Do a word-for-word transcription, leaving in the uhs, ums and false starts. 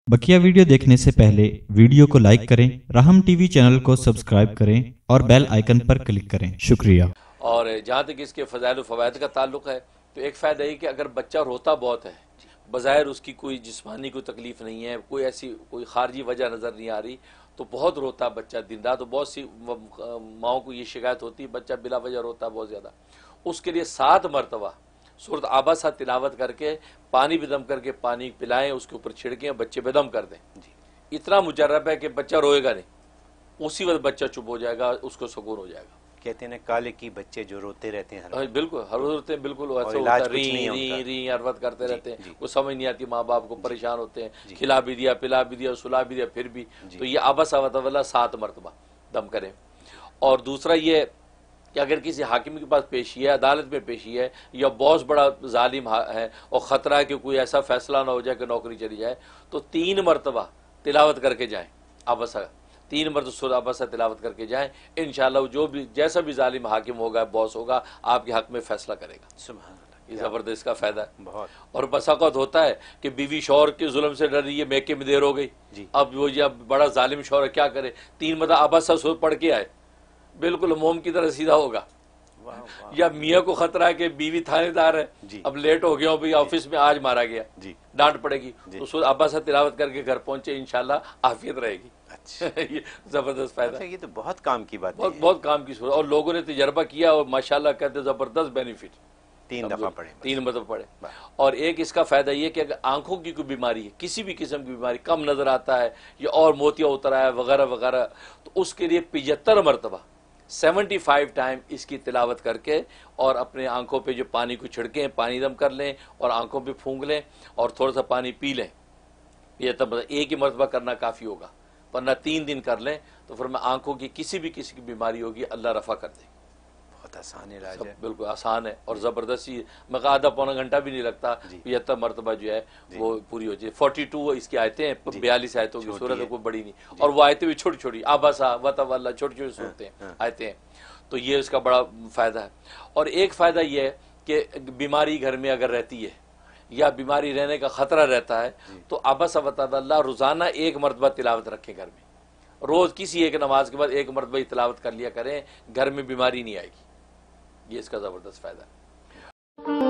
बकिया video देखने से पहले वीडियो को लाइक करें, राहम टीवी चैनल को सब्सक्राइब करें और बेल आइकन पर क्लिक करें। शुक्रिया। और जहाँ तक इसके फ़ज़ाइल व फ़वाइद का ताल्लुक़ है तो एक फ़ायदा ये कि अगर बच्चा रोता बहुत है, बज़ाहिर उसकी कोई जिस्मानी कोई तकलीफ़ नहीं है, कोई ऐसी कोई ख़ारजी वजह नज़र नहीं आ रही, तो बहुत रोता बच्चा दिन रात, तो बहुत सी माओं को ये शिकायत होती है बच्चा बिला वजह रोता बहुत ज़्यादा, उसके लिए सात मरतबा सूरत आबासा तिलावत करके पानी बेदम करके पानी पिलाएं, उसके ऊपर छिड़कें, बच्चे बेदम कर दें। इतना मुजर्रब है कि बच्चा रोएगा नहीं, उसी वक्त बच्चा चुप हो जाएगा, उसको सुकून हो जाएगा। कहते हैं काले की बच्चे जो रोते रहते हैं हर बिल्कुल हर रोज रोते हैं, बिल्कुल ऐसा होता है, री री री हरवत करते रहते हैं, वो समझ नहीं आती, माँ बाप को परेशान होते हैं, खिला भी दिया पिला भी दिया सुला भी दिया फिर भी, तो ये आबस आवतवल्ला सात मरतबा दम करें। और दूसरा ये कि अगर किसी हाकिम के पास पेशी है, अदालत में पेशी है, या बॉस बड़ा जालिम है और ख़तरा है कि कोई ऐसा फैसला ना हो जाए कि नौकरी चली जाए, तो तीन मरतबा तिलावत करके जाएं, आबसा तीन मरतबा सूरह आबसा तिलावत करके जाएं। इंशाअल्लाह जो भी जैसा भी जालिम हाकिम होगा, बॉस होगा, आपके हक में फैसला करेगा। सुभान अल्लाह, ये ज़बरदस्त का फ़ायदा है बहुत। और बस औक़ात होता है कि बीवी शौहर के जुल्म से डर रही है, मैके में देर हो गई, अब वो जब बड़ा जालिम शौहर क्या करे, तीन मरतबा आबसा सूरह पढ़ के आए, बिल्कुल मोम की तरह सीधा होगा। या मियाँ को खतरा है कि बीवी थानेदार है, अब लेट हो गया भाई, ऑफिस में आज मारा गया, डांट पड़ेगी, तो सूरह आबसा तिलावत करके घर पहुंचे, इंशाल्लाह आफियत रहेगी। अच्छा ये जबरदस्त फायदा। अच्छा, ये तो बहुत काम की बात है, बहुत बहुत काम की सूरत, और लोगों ने तजर्बा किया और माशाल्लाह कहते जबरदस्त बेनिफिट। तीन दफा पढ़े, तीन मतलब पढ़े। और एक इसका फायदा ये कि अगर आंखों की कोई बीमारी है, किसी भी किस्म की बीमारी, कम नजर आता है या और मोतिया उतर आया वगैरह वगैरह, तो उसके लिए पिछहत्तर मरतबा सेवेंटी फाइव टाइम इसकी तिलावत करके और अपने आंखों पे जो पानी को छिड़कें, पानी दम कर लें और आंखों पे फूंक लें और थोड़ा सा पानी पी लें। ये तब एक ही मरतबा करना काफ़ी होगा, वरना तीन दिन कर लें तो फिर मैं आंखों की किसी भी किसी की बीमारी होगी अल्लाह रफ़ा कर देगी। बहुत आसान इलाज है, बिल्कुल आसान है और ज़बरदस्ती, मैं आधा पौना घंटा भी नहीं लगता, पचहत्तर मरतबा जो है वो पूरी हो जाए। फोर्टी टू इसकी आयतें हैं, बयालीस आयतों की सूरत है, कोई बड़ी नहीं, और वो आयतें भी छोटी छोटी, आबासा वतवल्ला छोटी छोटी सूरतें आयतें हैं, तो ये इसका बड़ा फ़ायदा है। और एक फ़ायदा ये है कि बीमारी घर में अगर रहती है या बीमारी रहने का ख़तरा रहता है, तो आबासा वतवल्ला रोज़ाना एक मरतबा तिलावत रखें घर में, रोज़ किसी एक नमाज के बाद एक मरतबा तिलावत कर लिया करें, घर में बीमारी नहीं आएगी। ये इसका ज़बरदस्त फ़ायदा है।